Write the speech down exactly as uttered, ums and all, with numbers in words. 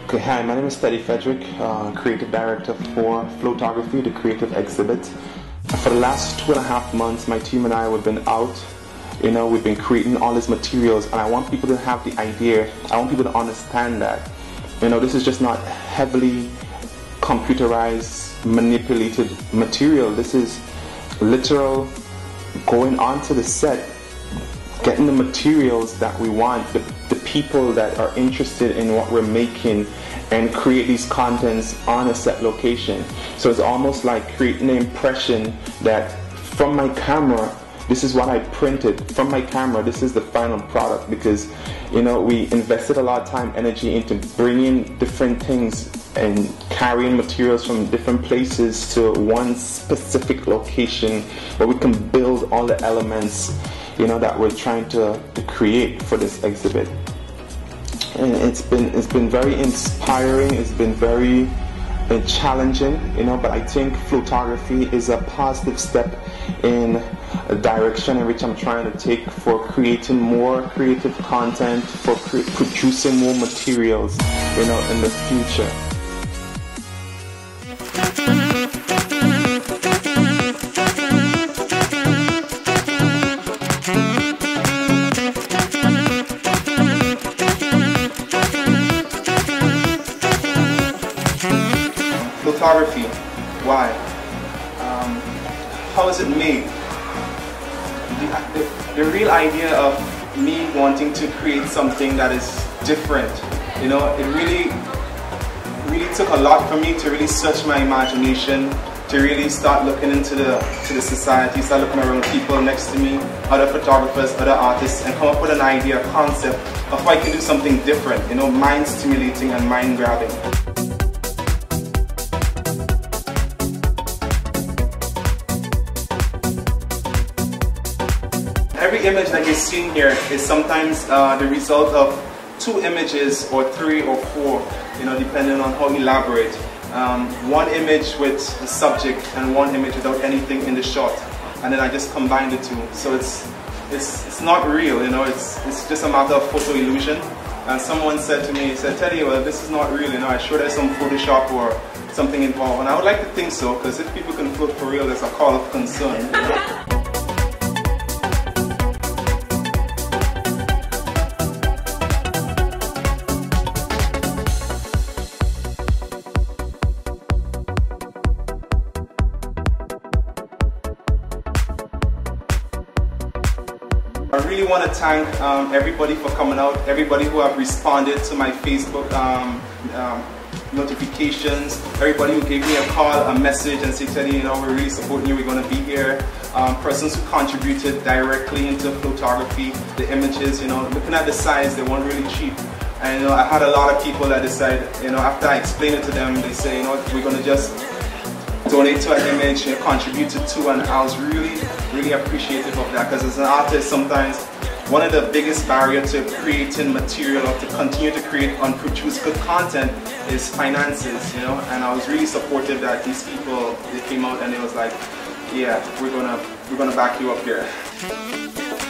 Okay, hi, my name is Teddy Frederick, uh, Creative Director for Flowtography, the creative exhibit. For the last two and a half months, my team and I have been out, you know, we've been creating all these materials, and I want people to have the idea, I want people to understand that, you know, this is just not heavily computerized, manipulated material. This is literal going onto the set, getting the materials that we want, the, the people that are interested in what we're making, and create these contents on a set location. So it's almost like creating an impression that from my camera, this is what I printed. From my camera, this is the final product, because, you know, we invested a lot of time, energy into bringing different things and carrying materials from different places to one specific location where we can build all the elements, you know, that we're trying to, to create for this exhibit. And it's been it's been very inspiring. It's been very uh, challenging, you know. But I think Flowtography is a positive step in a direction in which I'm trying to take for creating more creative content, for producing more materials, you know, in the future. Flowtography, why? Um, how is it made? The, the, the real idea of me wanting to create something that is different, you know, it really, really took a lot for me to really search my imagination, to really start looking into the, to the society, start looking around people next to me, other photographers, other artists, and come up with an idea, a concept of how I can do something different, you know, mind stimulating and mind grabbing. Every image that you're seeing here is sometimes uh, the result of two images or three or four, you know, depending on how elaborate. Um, one image with the subject and one image without anything in the shot, and then I just combine the two. So it's it's it's not real, you know. It's it's just a matter of photo illusion. And someone said to me, he said, "Teddy, well, this is not real, you know. I'm sure there's some Photoshop or something involved." And I would like to think so, because if people can float for real, there's a call of concern. You know? I really want to thank um, everybody for coming out, everybody who have responded to my Facebook um, um, notifications, everybody who gave me a call, a message and said, "Teddy, you know, we're really supporting you, we're going to be here." Um, persons who contributed directly into Flowtography, the images, you know, looking at the size, they weren't really cheap. And you know, I had a lot of people that decided, you know, after I explained it to them, they say, you know, we're going to just donate to an image, you know, contribute to two, and I was really, really appreciative of that, because as an artist, sometimes one of the biggest barriers to creating material or to continue to create and produce good content is finances, you know. And I was really supportive that these people, they came out and it was like, yeah, we're gonna we're gonna back you up here.